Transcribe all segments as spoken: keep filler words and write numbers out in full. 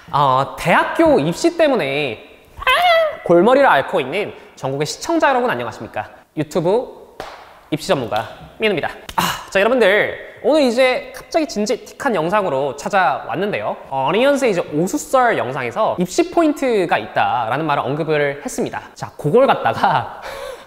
어, 대학교 입시 때문에 골머리를 앓고 있는 전국의 시청자 여러분 안녕하십니까? 유튜브 입시 전문가 민우입니다. 아, 자 여러분들 오늘 이제 갑자기 진지틱한 영상으로 찾아왔는데요. 어니언스의 이제 오수썰 영상에서 입시 포인트가 있다라는 말을 언급을 했습니다. 자, 그걸 갖다가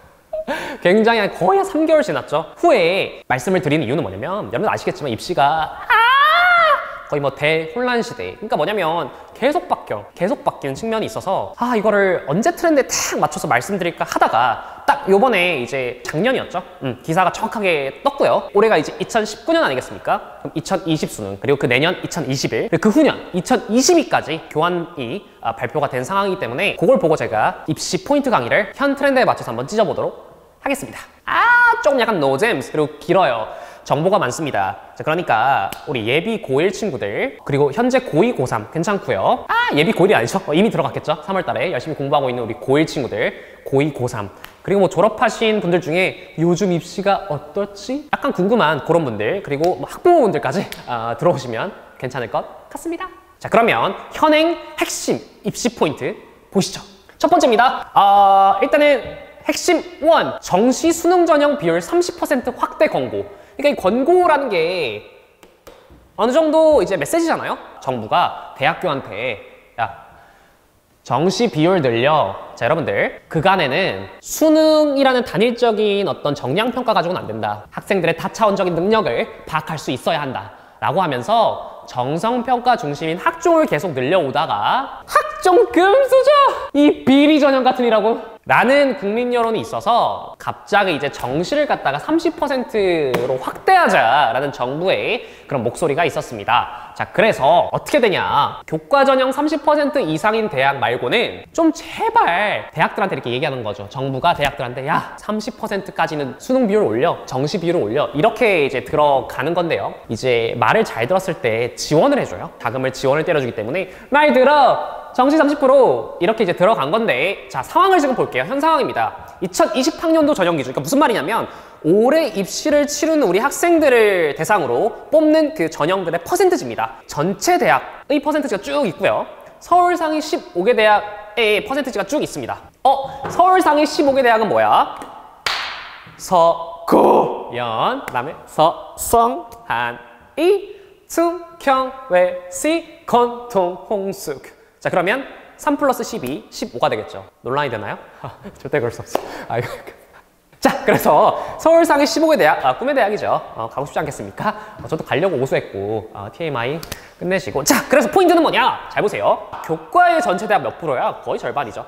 굉장히 거의 한 삼 개월 지났죠. 후에 말씀을 드리는 이유는 뭐냐면 여러분 아시겠지만 입시가 거의 뭐 대혼란 시대. 그러니까 뭐냐면 계속 바뀌어. 계속 바뀌는 측면이 있어서 아 이거를 언제 트렌드에 탁 맞춰서 말씀드릴까 하다가 딱 요번에 이제 작년이었죠. 음, 기사가 정확하게 떴고요. 올해가 이제 이천십구 년 아니겠습니까? 그럼 이천이십 수능 그리고 그 내년 이천이십일 그리고 그 후년 이천이십이까지 교환이 아, 발표가 된 상황이기 때문에 그걸 보고 제가 입시 포인트 강의를 현 트렌드에 맞춰서 한번 찢어보도록 하겠습니다. 아 조금 약간 노잼스 그리고 길어요. 정보가 많습니다. 자, 그러니까 우리 예비 고일 친구들 그리고 현재 고이, 고삼 괜찮고요. 아 예비 고일이 아니죠? 어, 이미 들어갔겠죠? 삼월 달에 열심히 공부하고 있는 우리 고일 친구들 고이, 고삼 그리고 뭐 졸업하신 분들 중에 요즘 입시가 어떨지 약간 궁금한 그런 분들 그리고 뭐 학부모분들까지 어, 들어오시면 괜찮을 것 같습니다. 자 그러면 현행 핵심 입시 포인트 보시죠. 첫 번째입니다. 어, 일단은 핵심 일 정시 수능 전형 비율 삼십 퍼센트 확대 권고. 그러니까 이 권고라는 게 어느 정도 이제 메시지잖아요. 정부가 대학교한테 야 정시 비율 늘려. 자 여러분들 그간에는 수능이라는 단일적인 어떤 정량평가 가지고는 안 된다. 학생들의 다차원적인 능력을 파악할 수 있어야 한다 라고 하면서 정성평가 중심인 학종을 계속 늘려오다가 학종 금수저! 이 비리 전형 같은 이라고 라는 국민 여론이 있어서 갑자기 이제 정시를 갖다가 삼십 퍼센트로 확대하자라는 정부의 그런 목소리가 있었습니다. 자 그래서 어떻게 되냐, 교과 전형 삼십 퍼센트 이상인 대학 말고는 좀 제발 대학들한테 이렇게 얘기하는 거죠. 정부가 대학들한테 야 삼십 퍼센트까지는 수능 비율 올려, 정시 비율을 올려, 이렇게 이제 들어가는 건데요. 이제 말을 잘 들었을 때 지원을 해줘요. 자금을 지원을 때려주기 때문에 말 들어 정시 삼십 퍼센트 이렇게 이제 들어간 건데, 자 상황을 지금 볼게요. 현 상황입니다. 이천이십 학년도 전형 기준. 그러니까 무슨 말이냐면 올해 입시를 치르는 우리 학생들을 대상으로 뽑는 그 전형들의 퍼센트지입니다. 전체 대학의 퍼센트지가 쭉 있고요. 서울 상위 십오 개 대학의 퍼센트지가 쭉 있습니다. 어? 서울 상위 십오 개 대학은 뭐야? 서구연, 그 다음에 서성, 한이, 충청, 외시, 건통, 홍숙. 자 그러면 삼 플러스 십이, 십오가 되겠죠. 논란이 되나요? 절대 그럴 수 없어. 아, 자 그래서 서울 상위 십오 개 대학, 아, 꿈의 대학이죠. 어, 가고 싶지 않겠습니까? 어, 저도 가려고 오수했고 어, 티엠아이 끝내시고. 자 그래서 포인트는 뭐냐? 잘 보세요. 교과의 전체 대학 몇 프로야? 거의 절반이죠.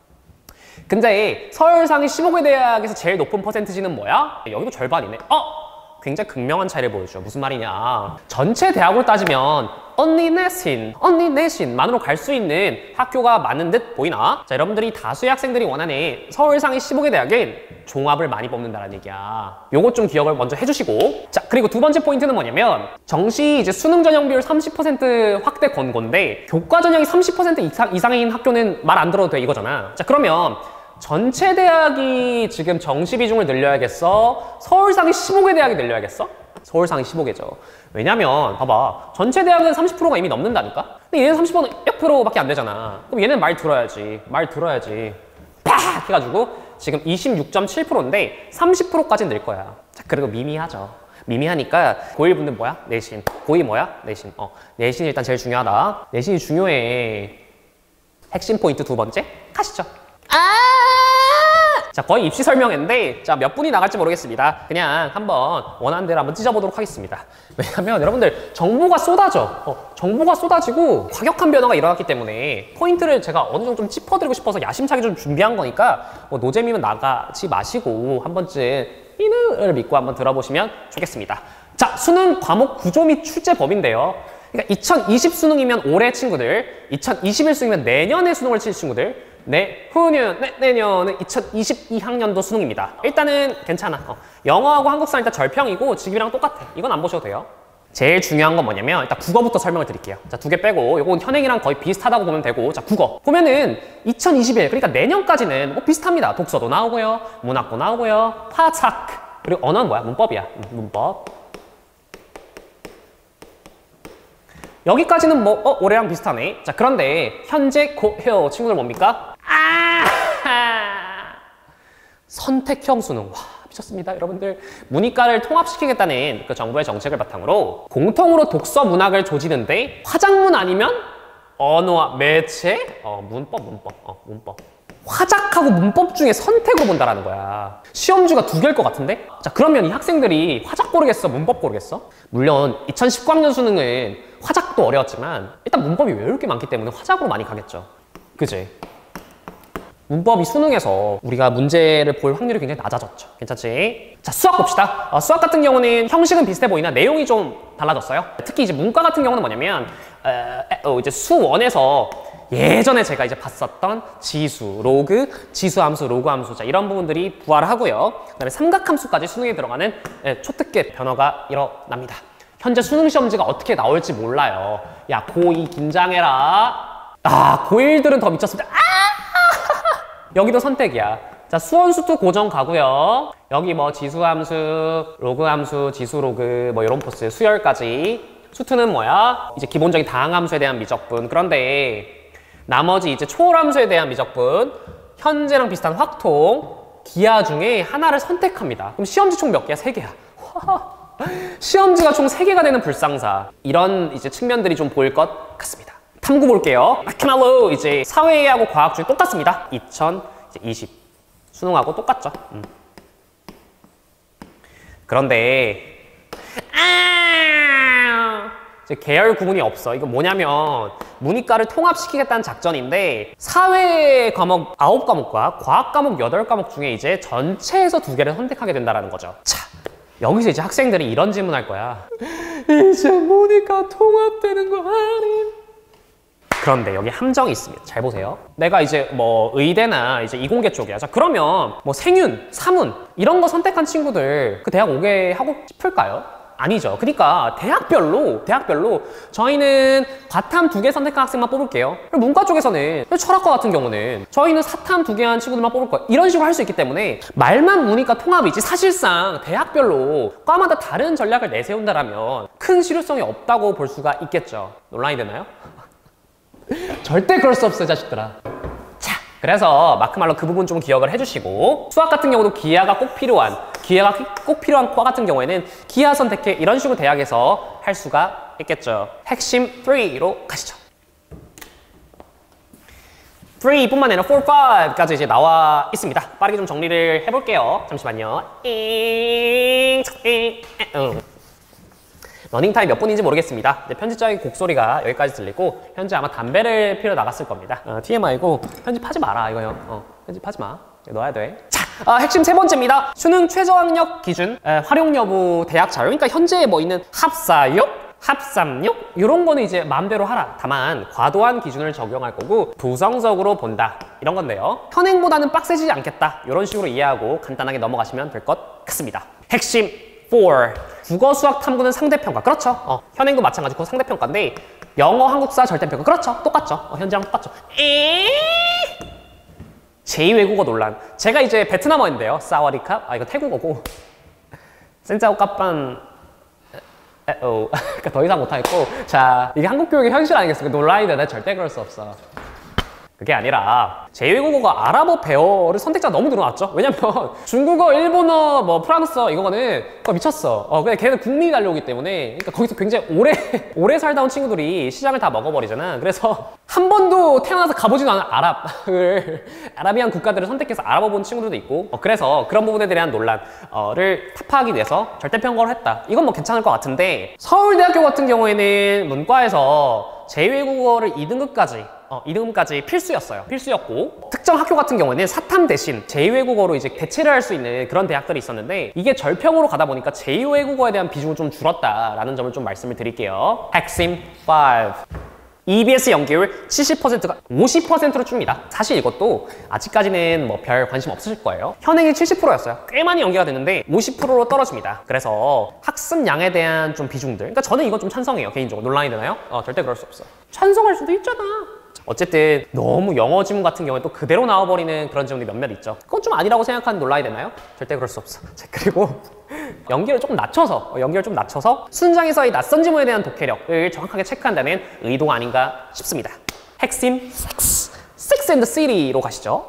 근데 서울 상위 십오 개 대학에서 제일 높은 퍼센트지는 뭐야? 여기도 절반이네. 어? 굉장히 극명한 차이를 보여줘. 무슨 말이냐, 전체 대학으로 따지면 언니 내신, 언니 내신만으로 갈 수 있는 학교가 많은 듯 보이나? 자 여러분들이 다수의 학생들이 원하는 서울 상위 십오 개 대학은 종합을 많이 뽑는다는 얘기야. 요것 좀 기억을 먼저 해주시고. 자 그리고 두 번째 포인트는 뭐냐면 정시 이제 수능 전형 비율 삼십 퍼센트 확대 권고인데 교과 전형이 삼십 퍼센트 이상, 이상인 학교는 말 안 들어도 돼 이거잖아. 자 그러면 전체 대학이 지금 정시 비중을 늘려야겠어? 서울 상위 십오 개 대학이 늘려야겠어? 서울 상위 십오 개죠. 왜냐면 봐봐, 전체 대학은 삼십 퍼센트가 이미 넘는다니까? 근데 얘는 삼십 퍼센트 일 퍼센트밖에 안 되잖아. 그럼 얘는 말 들어야지. 말 들어야지. 팍! 해가지고 지금 이십육 점 칠 퍼센트인데 삼십 퍼센트까지 늘 거야. 자 그리고 미미하죠. 미미하니까 고일 분들 뭐야? 내신. 고이 뭐야? 내신. 어, 내신이 일단 제일 중요하다. 내신이 중요해. 핵심 포인트 두 번째 가시죠. 아! 자 거의 입시 설명인데 자 몇 분이 나갈지 모르겠습니다. 그냥 한번 원하는 대로 한번 찢어보도록 하겠습니다. 왜냐면 여러분들 정보가 쏟아져. 어, 정보가 쏟아지고 과격한 변화가 일어났기 때문에 포인트를 제가 어느 정도 좀 짚어드리고 싶어서 야심차게 좀 준비한 거니까 뭐 노잼이면 나가지 마시고 한 번쯤 이누를 믿고 한번 들어보시면 좋겠습니다. 자 수능 과목 구조 및 출제법인데요. 그러니까 이천이십 수능이면 올해 친구들, 이천이십일 수능이면 내년에 수능을 칠 친구들, 내후년, 내, 내년은 이천이십이 학년도 수능입니다. 일단은 괜찮아. 어, 영어하고 한국사는 일단 절평이고 지금이랑 똑같아. 이건 안 보셔도 돼요. 제일 중요한 건 뭐냐면 일단 국어부터 설명을 드릴게요. 자, 두 개 빼고 이건 현행이랑 거의 비슷하다고 보면 되고. 자, 국어 보면은 이천이십일, 그러니까 내년까지는 뭐 비슷합니다. 독서도 나오고요, 문학도 나오고요, 화작, 그리고 언어는 뭐야? 문법이야. 문법. 여기까지는 뭐 어? 올해랑 비슷하네. 자, 그런데 현재 고효 친구들 뭡니까? 아 선택형 수능. 와, 미쳤습니다, 여러분들. 문이과를 통합시키겠다는 그 정부의 정책을 바탕으로 공통으로 독서 문학을 조지는데 화작문 아니면 언어와 매체, 어, 문법, 문법, 어, 문법. 화작하고 문법 중에 선택으로 본다라는 거야. 시험주가 두 개일 것 같은데? 자, 그러면 이 학생들이 화작 고르겠어, 문법 고르겠어? 물론 이천십구 학년 수능은 화작도 어려웠지만 일단 문법이 외울 게 많기 때문에 화작으로 많이 가겠죠. 그지? 문법이 수능에서 우리가 문제를 볼 확률이 굉장히 낮아졌죠. 괜찮지? 자, 수학 봅시다. 어, 수학 같은 경우는 형식은 비슷해 보이나 내용이 좀 달라졌어요. 특히 이제 문과 같은 경우는 뭐냐면 어, 어, 이제 수원에서 예전에 제가 이제 봤었던 지수, 로그, 지수함수, 로그함수, 자, 이런 부분들이 부활하고요. 그다음에 삼각함수까지 수능에 들어가는 예, 초특급 변화가 일어납니다. 현재 수능 시험지가 어떻게 나올지 몰라요. 야, 고이 긴장해라. 아, 고일들은 더 미쳤습니다. 아! 여기도 선택이야. 자, 수원 수투 고정 가고요. 여기 뭐 지수함수, 로그함수, 지수로그 뭐 이런 포스, 수열까지. 수투는 뭐야? 이제 기본적인 다항함수에 대한 미적분. 그런데 나머지 이제 초월함수에 대한 미적분, 현재랑 비슷한 확통, 기하 중에 하나를 선택합니다. 그럼 시험지 총 몇 개야? 세 개야. 시험지가 총 세 개가 되는 불상사. 이런 이제 측면들이 좀 보일 것 같습니다. 탐구 볼게요. 마키말로 이제 사회하고 과학 중에 똑같습니다. 이천이십 수능하고 똑같죠. 음. 그런데 아 이제 계열 구분이 없어. 이거 뭐냐면 문이과를 통합시키겠다는 작전인데 사회 과목 아홉 과목과 과학 과목 여덟 과목 중에 이제 전체에서 두 개를 선택하게 된다는 거죠. 자, 여기서 이제 학생들이 이런 질문할 거야. 이제 문이과 통합되는 거 아님? 그런데 여기 함정이 있습니다. 잘 보세요. 내가 이제 뭐 의대나 이제 이공계 쪽이야. 자, 그러면 뭐 생윤, 사문 이런 거 선택한 친구들 그 대학 오게 하고 싶을까요? 아니죠. 그러니까 대학별로 대학별로 저희는 과탐 두 개 선택한 학생만 뽑을게요. 그리고 문과 쪽에서는 철학과 같은 경우는 저희는 사탐 두 개 한 친구들만 뽑을 거예요. 이런 식으로 할 수 있기 때문에 말만 문이과 통합이지 사실상 대학별로 과마다 다른 전략을 내세운다라면 큰 실효성이 없다고 볼 수가 있겠죠. 논란이 되나요? 절대 그럴 수 없어요, 자식들아. 자, 그래서 마크말로 그 부분 좀 기억을 해주시고 수학 같은 경우도 기하가 꼭 필요한 기하가 꼭 필요한 과 같은 경우에는 기하 선택해 이런 식으로 대학에서 할 수가 있겠죠. 핵심 삼로 가시죠. 삼뿐만 아니라 사, 오까지 이제 나와 있습니다. 빠르게 좀 정리를 해볼게요. 잠시만요. 잉, 잉, 응. 러닝타임 몇 분인지 모르겠습니다. 편집자의 곡소리가 여기까지 들리고 현재 아마 담배를 피러 나갔을 겁니다. 어, 티엠아이고 편집하지 마라 이거요. 어, 편집하지 마. 넣어야 돼. 자, 어, 핵심 세 번째입니다. 수능 최저학력 기준, 에, 활용 여부 대학 자료. 그러니까 현재 뭐 있는 합사육, 합삼육 이런 거는 이제 마음대로 하라. 다만 과도한 기준을 적용할 거고 부정적으로 본다 이런 건데요. 현행보다는 빡세지지 않겠다 이런 식으로 이해하고 간단하게 넘어가시면 될 것 같습니다. 핵심 사. 국어, 수학, 탐구는 상대평가. 그렇죠. 어, 현행도 마찬가지고 상대평가인데 영어, 한국사, 절대평가. 그렇죠. 똑같죠. 어, 현재랑 똑같죠. 에이... 제이 외국어 논란. 제가 이제 베트남어인데요. 사와디캅. 아, 이거 태국어고. 센짜오 까빤. 에오. 그러니까 더 이상 못하겠고. 자, 이게 한국 교육의 현실 아니겠습니까? 논란이 되네. 절대 그럴 수 없어. 그게 아니라 제이 외국어가 아랍어, 배어를 선택자가 너무 늘어났죠. 왜냐면 중국어, 일본어, 뭐 프랑스어 이거는 그거 미쳤어. 어, 근데 걔는 국민이 달려오기 때문에 그러니까 거기서 굉장히 오래 오래 살다 온 친구들이 시장을 다 먹어버리잖아. 그래서 한 번도 태어나서 가보지도 않은 아랍을 아라비안 국가들을 선택해서 알아봐 본 친구들도 있고 어, 그래서 그런 부분에 대한 논란을 타파하기 위해서 절대평가를 했다. 이건 뭐 괜찮을 것 같은데 서울대학교 같은 경우에는 문과에서 제이 외국어를 이 등급까지 어, 이 등급까지 필수였어요. 필수였고 특정 학교 같은 경우에는 사탐 대신 제이 외국어로 이제 대체를 할 수 있는 그런 대학들이 있었는데 이게 절평으로 가다 보니까 제이 외국어에 대한 비중은 좀 줄었다라는 점을 좀 말씀을 드릴게요. 핵심 오. 이비에스 연기율 칠십 퍼센트가 오십 퍼센트로 줍니다. 사실 이것도 아직까지는 뭐 별 관심 없으실 거예요. 현행이 칠십 퍼센트였어요. 꽤 많이 연기가 됐는데 오십 퍼센트로 떨어집니다. 그래서 학습량에 대한 좀 비중들. 그러니까 저는 이건 좀 찬성해요. 개인적으로. 논란이 되나요? 어, 절대 그럴 수 없어. 찬성할 수도 있잖아. 어쨌든 너무 영어 지문 같은 경우에 또 그대로 나와버리는 그런 지문이 몇몇 있죠. 그건 좀 아니라고 생각하는 논란이 되나요? 절대 그럴 수 없어. 자, 그리고 연기를 조금 낮춰서 어, 연기를 좀 낮춰서 순장에서의 낯선 지문에 대한 독해력을 정확하게 체크한다는 의도가 아닌가 싶습니다. 핵심 섹스 섹스 앤 더 시티로 가시죠.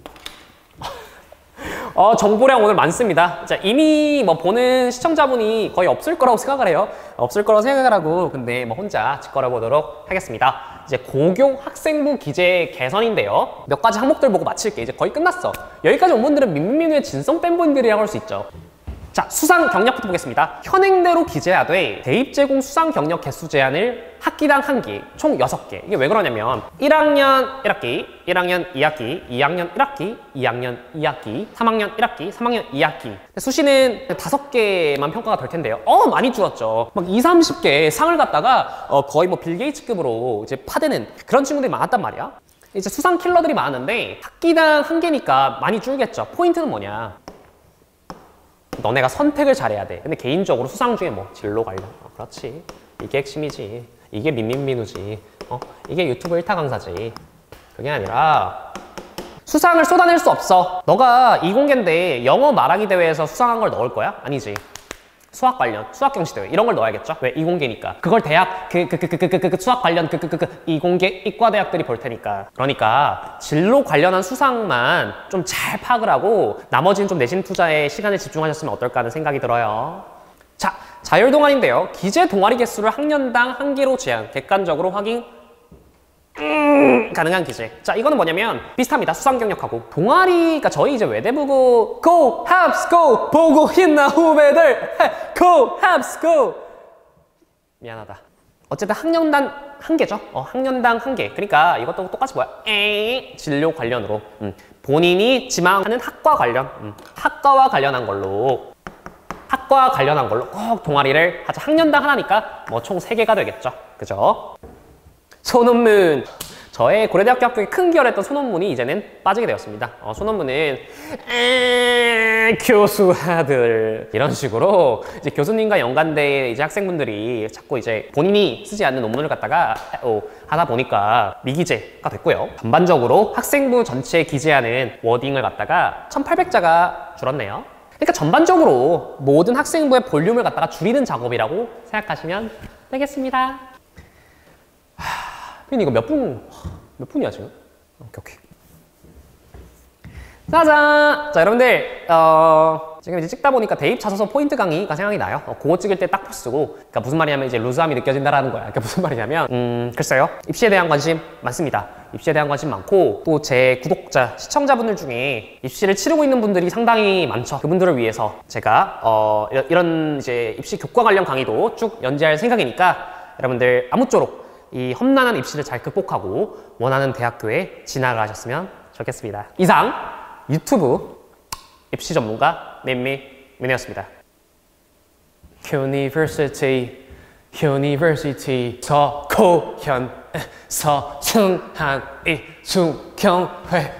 어, 정보량 오늘 많습니다. 자, 이미 뭐 보는 시청자분이 거의 없을 거라고 생각을 해요. 없을 거라고 생각을 하고 근데 뭐 혼자 짓거려 보도록 하겠습니다. 이제 고교 학생부 기재 개선인데요. 몇 가지 항목들 보고 마칠게. 이제 거의 끝났어. 여기까지 온 분들은 민민민의 진성 팬분들이라고 할 수 있죠. 자, 수상 경력부터 보겠습니다. 현행대로 기재하되 대입 제공 수상 경력 개수 제한을 학기당 한 기, 총 여섯 개. 이게 왜 그러냐면 일 학년 일 학기, 일 학년 이 학기, 이 학년 일 학기, 이 학년 이 학기, 삼 학년 일 학기, 삼 학년 이 학기. 수시는 다섯 개만 평가가 될 텐데요. 어, 많이 줄었죠. 막 이십, 삼십 개 상을 갖다가 어, 거의 뭐 빌 게이츠급으로 이제 파대는 그런 친구들이 많았단 말이야. 이제 수상 킬러들이 많은데 학기당 한 개니까 많이 줄겠죠. 포인트는 뭐냐? 너네가 선택을 잘해야 돼. 근데 개인적으로 수상 중에 뭐 진로 관련. 어, 그렇지. 이게 핵심이지. 이게 민민민우지. 어, 이게 유튜브 일 타 강사지. 그게 아니라 수상을 쏟아낼 수 없어. 너가 이공계인데 영어 말하기 대회에서 수상한 걸 넣을 거야? 아니지. 수학 관련, 수학 경시 대회 이런 걸 넣어야겠죠? 왜? 이공계니까. 그걸 대학 그 그 그 그 그 그 수학 관련 그 그 그 그 이공계 이과 대학들이 볼 테니까. 그러니까 진로 관련한 수상만 좀 잘 파악을 하고 나머지는 좀 내신 투자에 시간을 집중하셨으면 어떨까 하는 생각이 들어요. 자, 자율 동아리인데요. 기재 동아리 개수를 학년당 한 개로 제한, 객관적으로 확인 음, 가능한 기재. 자, 이거는 뭐냐면 비슷합니다. 수상 경력하고 동아리가 저희 이제 외대부고 Go Habs Go 보고 있나 후배들 Go Habs Go. 미안하다. 어쨌든 학년당 한 개죠. 어, 학년당 한 개. 그러니까 이것도 똑같이 뭐야? 에이, 진로 관련으로 음, 본인이 지망하는 학과 관련 음, 학과와 관련한 걸로 학과 관련한 걸로 꼭 동아리를 하자. 학년당 하나니까 뭐 총 세 개가 되겠죠. 그죠? 소논문. 저의 고려대학교 학교에 큰 기여를 했던 소논문이 이제는 빠지게 되었습니다. 어, 소논문은 에이, 교수 아들 이런 식으로 이제 교수님과 연관된 이제 학생분들이 자꾸 이제 본인이 쓰지 않는 논문을 갖다가 어, 하다 보니까 미기재가 됐고요. 전반적으로 학생부 전체에 기재하는 워딩을 갖다가 천팔백 자가 줄었네요. 그러니까 전반적으로 모든 학생부의 볼륨을 갖다가 줄이는 작업이라고 생각하시면 되겠습니다. 하... 이거 몇 분, 몇 분이야 지금? 오케이 오케이. 짜잔! 자, 여러분들 어, 지금 이제 찍다 보니까 대입 자소서 포인트 강의가 생각이 나요. 어, 그거 찍을 때 딱 포스고, 그러니까 무슨 말이냐면 이제 루즈함이 느껴진다라는 거야. 그러니까 무슨 말이냐면 음, 글쎄요. 입시에 대한 관심 많습니다. 입시에 대한 관심 많고 또 제 구독자, 시청자분들 중에 입시를 치르고 있는 분들이 상당히 많죠. 그분들을 위해서 제가 어, 이런 이제 입시 교과 관련 강의도 쭉 연재할 생각이니까 여러분들 아무쪼록 이 험난한 입시를 잘 극복하고 원하는 대학교에 진학하셨으면 좋겠습니다. 이상 유튜브 입시 전문가 민미 민이었습니다. University, University 서고현 서충한 이중경회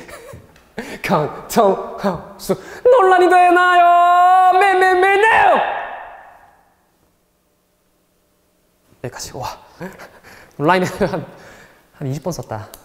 강정학수 논란이 되나요? 민민민요! 여기까지. 와 온라인에 한, 한 이십 번 썼다.